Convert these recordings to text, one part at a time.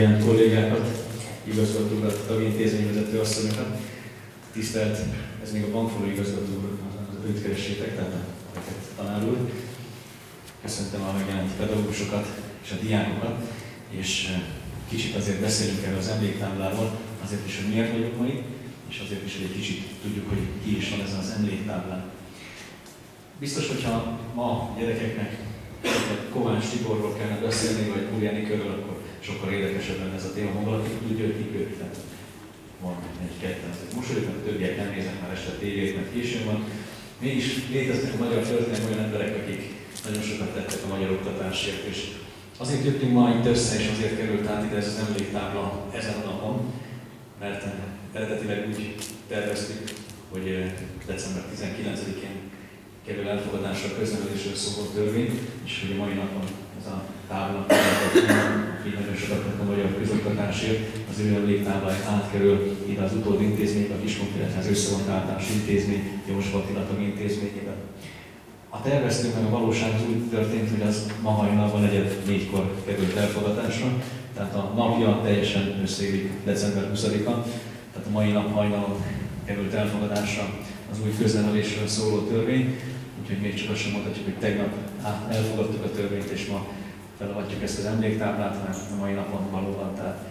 megjelent kollégákat, igazgató urat, tagintézményvezető asszonyokat. Tisztelt, ez még a bankfalu igazgató úr, őt keressétek, tehát a tanár úr. Köszöntöm a megjelent pedagógusokat és a diákokat, és kicsit azért beszélünk erről az emléktábláról, azért is, hogy miért vagyok ma itt, és azért is, hogy egy kicsit tudjuk, hogy ki is van ezen az emléktáblán. Biztos, hogyha ma gyerekeknek Kovács Tiborról kellene beszélni, vagy Burjáni körül, akkor sokkal érdekesebb lenne ez a téma, ha valaki tudja, hogy kik ők. Van egy-ketten, azért mosolyog, mert a többiek nem néznek már este tévét, mert későn van. Mégis léteznek a magyar történelmi olyan emberek, akik nagyon sokat tettek a magyar oktatásért, és azért jöttünk ma itt össze, és azért került át ide ez az emléktábla ezen a napon, mert eredetileg úgy terveztük, hogy december 19-én kerül elfogadásra a köznevelésről szóló törvény, és hogy a mai napon ez a tábla, így nagyon sokat tett a magyar közoktatásért, az ő emléktáblája átkerül ide az utód intézménybe, a Kiskunfélegyház Összevont Általános Intézmény, József Attila Tagintézményében. A terveztünk meg a valóság az úgy történt, hogy az ma hajnalban 4-kor került elfogadásra, tehát a napja teljesen összeillik december 20-a, tehát a mai nap hajnalon került elfogadásra az új köznevelésről szóló törvény, úgyhogy még csak azt sem mondhatjuk, hogy tegnap elfogadtuk a törvényt, és ma felavatjuk ezt az emléktáblát, mert a mai napon valóban, tehát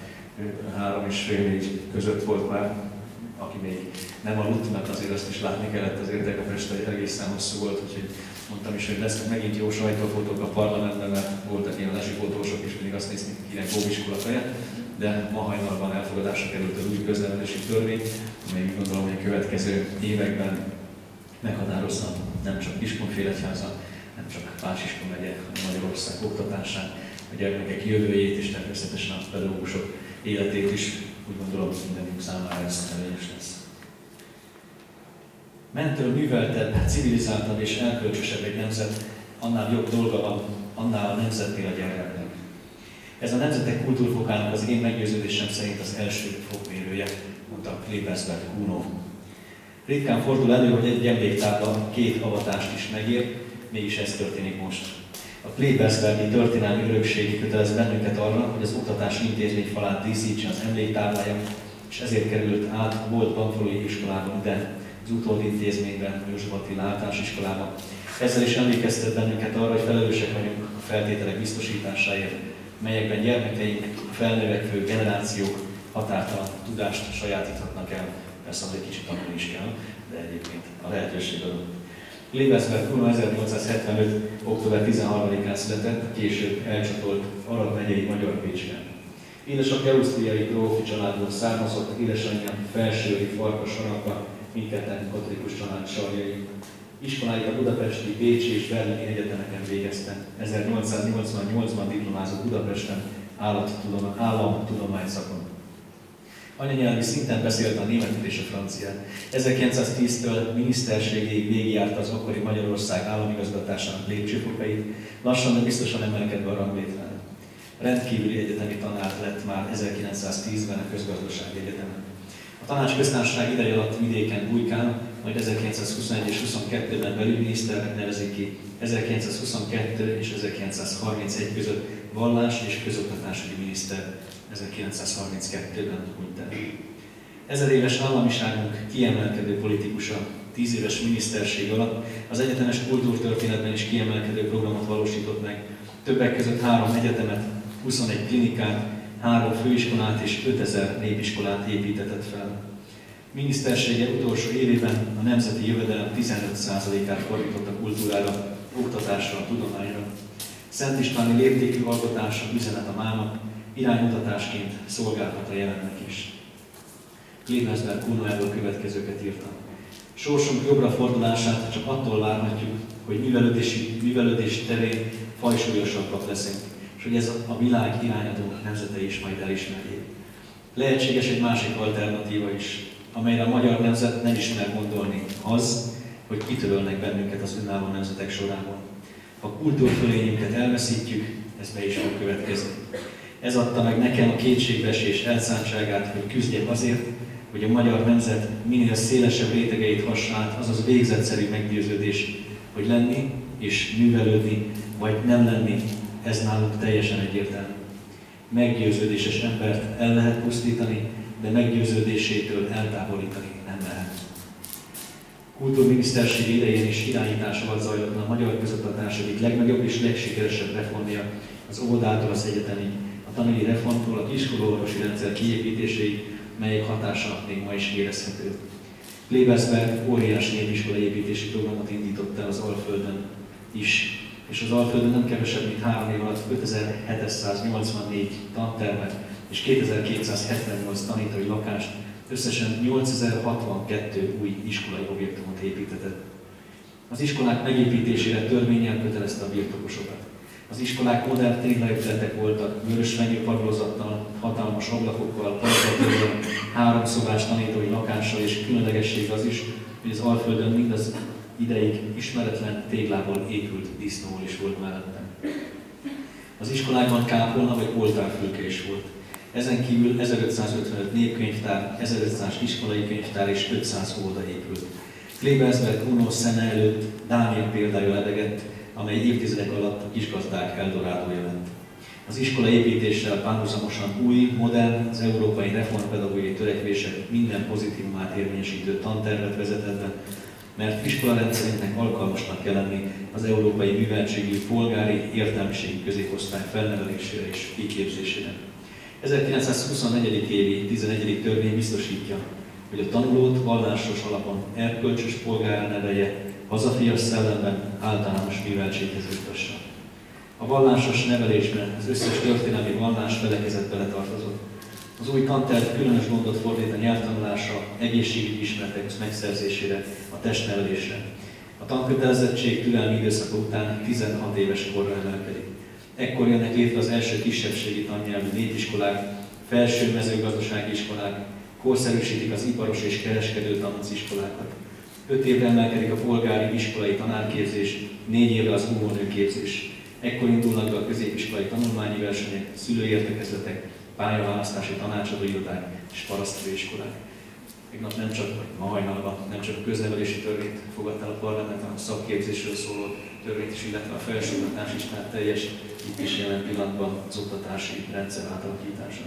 3,5-4 között volt már, aki még nem aludt, mert azért azt is látni kellett, azért Degapest egészen hosszú volt, úgyhogy mondtam is, hogy lesznek megint jó sajtófotók a parlamentben, mert voltak ilyen lezsifotósok, és mindig azt nézték, kinek góviskola feje, de ma hajnalban elfogadásra került az új köznevelési törvény, amely úgy gondolom, hogy a következő években meghatározza nem csak Kiskunfélegyháza, nem csak Pásiskun megye, hanem Magyarország oktatását, a gyermekek jövőjét és természetesen a pedagógusok életét is, úgy gondolom, mindenünk számára ez előnyös lesz. Mentől műveltebb, civilizáltabb és erkölcsösebb egy nemzet, annál jobb dolga van, annál a nemzetnél a gyermeknek. Ez a nemzetek kultúrfokának az én meggyőződésem szerint az első fokmérője, mondta Klebersberg Kuno. Ritkán fordul elő, hogy egy emléktábla 2 avatást is megér, mégis ez történik most. A Klebersbergi történelmi örökség kötelez bennünket arra, hogy az oktatási intézmény falát díszítse az emléktáblája, és ezért került át volt bankfalui iskolában ide, az utódintézményben, a József Attila Általános Iskolában. Ezzel is emlékeztet bennünket arra, hogy felelősek vagyunk a feltételek biztosításáért, melyekben gyermekeink, a felnövekvő generációk határtalan tudást sajátíthatnak el. Persze az egy kicsit tanulni is kell, de egyébként a lehetőség adott. Klebersberg Kuno 1875. október 13-án született, később elcsatolt Arad megyei Magyar Pécsben. Édesapja ausztriai grófi családból származott, édesanyja Felsőri Farkas Anaka, mindketten katolikus család sarjai. Iskoláit a budapesti, bécsi és berlini egyetemeken végezte. 1888-ban diplomázott Budapesten államtudomány szakon. Anyanyelvi szinten beszélte a németet és a franciát. 1910-től miniszterségéig végigjárta az akkori Magyarország államigazgatásának lépcsőfokait, lassan, de biztosan emelkedve a ranglétrán. Rendkívüli egyetemi tanár lett már 1910-ben a Közgazdasági Egyetemen. A tanácsköztársaság ideje alatt vidéken bujkál, majd 1921 és 22-ben belügyminiszternek nevezik ki, 1922 és 1931 között vallás- és közoktatásügyi miniszter, 1932-ben hunyt el. 1000 éves államiságunk kiemelkedő politikusa, 10 éves miniszterség alatt az egyetemes kultúrtörténetben is kiemelkedő programot valósított meg, többek között 3 egyetemet, 21 klinikát, 3 főiskolát és 5000 népiskolát építetett fel. Minisztersége utolsó évében a nemzeti jövedelem 15%-át fordította kultúrára, oktatásra, tudományra. Szent Istváni léptékű alkotása üzenet a mának, iránymutatásként szolgálhat a jelennek is. Klebersberg Kuno erről következőket írta. Sorsunk jobbra fordulását csak attól várhatjuk, hogy művelődés terén fajsúlyosabbak leszünk, és hogy ez a világ irányadó nemzetei is majd elismerjék. Lehetséges egy másik alternatíva is, amelyre a magyar nemzet nem ismer gondolni, az, hogy kitörölnek bennünket az önálló nemzetek sorából. Ha a kultúrfölényünket elveszítjük, ez be is fog következni. Ez adta meg nekem a kétségbeesés elszántságát, hogy küzdjek azért, hogy a magyar nemzet minél szélesebb rétegeit hassa át, azaz végzetszerű meggyőződés, hogy lenni és művelődni, vagy nem lenni, ez náluk teljesen egyértelmű. Meggyőződéses embert el lehet pusztítani, de meggyőződésétől eltávolítani nem lehet. Kultúrminiszterség idején is irányítás alatt zajlott a magyar közoktatás egyik legnagyobb és legsikeresebb reformja az óvodától az egyetemig, a tanügyi reformtól a kiskolorvosi rendszer kiépítéséig, melyek hatása még ma is érezhető. Klebersberg óriási népiskolai építési programot indított el az Alföldön is, és az Alföldön nem kevesebb, mint 3 év alatt 5784 tantermet és 2278 tanítói lakást, összesen 8062 új iskolai objektumot építetett. Az iskolák megépítésére törvénnyel kötelezte a birtokosokat. Az iskolák modern téglaépületek voltak, vörös fenyőpadlózattal, hatalmas ablakokkal, parkolóval, 3 szobás tanítói lakással, és különlegesség az is, hogy az Alföldön mindaz ideig ismeretlen téglából épült disznó is volt mellettem. Az iskolákban kápolna vagy oltárfülke is volt. Ezen kívül 1555 népkönyvtár, 1500 iskolai könyvtár és 500 óvoda épült. Klebersberg Kuno szeme előtt Dániel példája lebegett, amely évtizedek alatt a kisgazdák eldorádója lett. Az iskola építéssel párhuzamosan új, modern, az európai reformpedagógiai törekvések minden pozitívumát érvényesítő tantervet vezetett be, mert iskolarendszerünknek alkalmasnak kell lenni az európai műveltségű, polgári, értelmiségi középosztály felnevelésére és kiképzésére. 1924. évi 11. törvény biztosítja, hogy a tanulót vallásos alapon erkölcsös polgárrá nevelje, hazafias szellemben általános műveltséghez juttassa. A vallásos nevelésben az összes történelmi vallás felekezett beletartozott. Az új tanterv különös gondot fordít a nyelvtanulásra, egészségügyi ismeretek megszerzésére, a testnevelésre. A tankötelezettség türelmi időszaka után 16 éves korra emelkedik. Ekkor jönnek létre az első kisebbségi tannyelvű népiskolák, felső mezőgazdasági iskolák, korszerűsítik az iparos és kereskedő tanonciskolákat. 5 évre emelkedik a polgári iskolai tanárképzés, 4 évre az óvónőképzés. Ekkor indulnak be a középiskolai tanulmányi versenyek, szülőértekezletek, pályaválasztási tanácsadóirodák és parasztfőiskolák. Tegnap nem csak, vagy ma hajnalban nem csak a köznevelési törvényt fogadta el a parlament, hanem a szakképzésről szóló törvényt is, illetve a felsőoktatás is már teljes, itt is jelen pillanatban az oktatási rendszer átalakítása.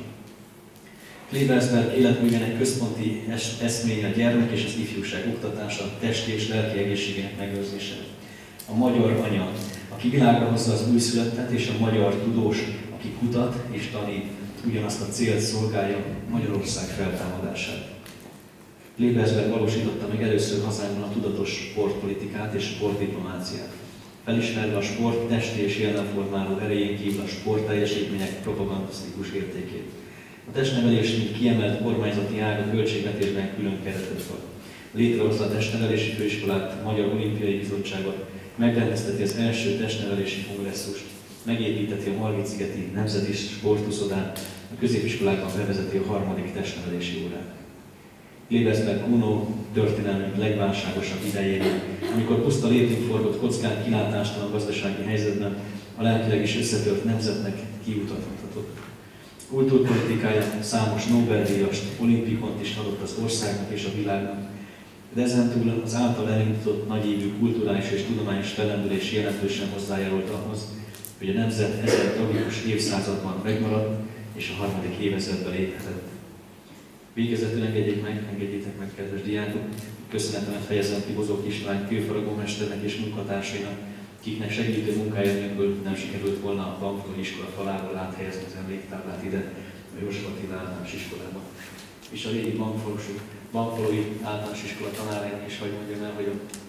Klebersberg életművének központi eszménye a gyermek és az ifjúság oktatása, testi és lelki egészségének megőrzése. A magyar anya, aki világra hozza az újszülöttet, és a magyar tudós, aki kutat és tanít, ugyanazt a célt szolgálja, Magyarország feltámadását. Klebersberg valósította meg először hazánkban a tudatos sportpolitikát és sportdiplomáciát. Felismerve a sport testi és jelenformáló erején kívül a sportteljesítmények propagandasztikus értékét. A testnevelés, mint kiemelt kormányzati ág a költségvetésben külön keretet kap. Létrehozza a testnevelési főiskolát, a Magyar Olimpiai Bizottságot, megrendezteti az első testnevelési kongresszust, megépíteti a Margit-szigeti Nemzeti Sportuszodát, a középiskolákban bevezeti a 3. testnevelési órát. Klebersberg Kuno történelmünk legválságosabb idejében, amikor puszta létünk forgott kockán kilátástalan gazdasági helyzetben, a lelkileg is összetört nemzetnek kiutat mutatott. Kultúrpolitikája számos Nobel-díjast, olimpikont is adott az országnak és a világnak, de ezentúl az által elindított nagyívű kulturális és tudományos fellendülés jelentősen hozzájárult ahhoz, hogy a nemzet ezen tragikus évszázadban megmaradt és a 3. évezredbe léphetett. Végezetül engedjétek meg, kedves diákok, köszönetemet fejezem ki Bozók István kőfaragómesternek és munkatársainak, akiknek segítő munkája nélkül nem sikerült volna a Bamfalói iskola falából áthelyezni az emléktáblát ide, a József Attila általános iskolába. És a régi Bamfalói általános iskola tanárainak is, hogy mondjam el, hogy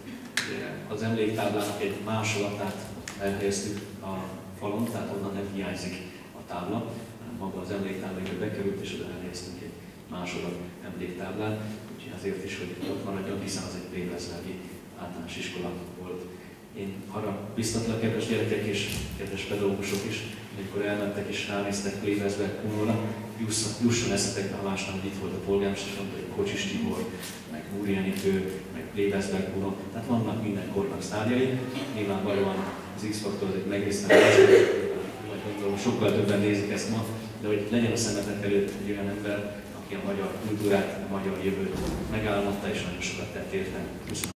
az emléktáblának egy másolatát elhelyeztük a falon, tehát onnan nem hiányzik a tábla, hanem maga az emléktábla bekerült, és oda elhelyeztünk egy másolat emléktáblán, úgyhogy azért is, hogy ott maradjon, hiszen az egy Klebersbergi általános iskola volt. Én arra biztatlak, kedves gyerekek és kedves pedagógusok is, amikor elmentek és ránéztek Klebersberg Kunóra, jusson eszetekbe, ha másnap, hogy itt volt a polgármester, és mondta, hogy Kocsis Tibor, meg Múri Enikő, meg Klebersberg Kunó, tehát vannak minden kornak sztárjai. Nyilvánvalóan az X-faktor az egy megrésztelés, vagy gondolom sokkal többen nézik ezt ma, de hogy legyen a szemetek előtt egy olyan ember, aki a magyar kultúrát, a magyar jövőt megálmodta és nagyon sokat tett érte.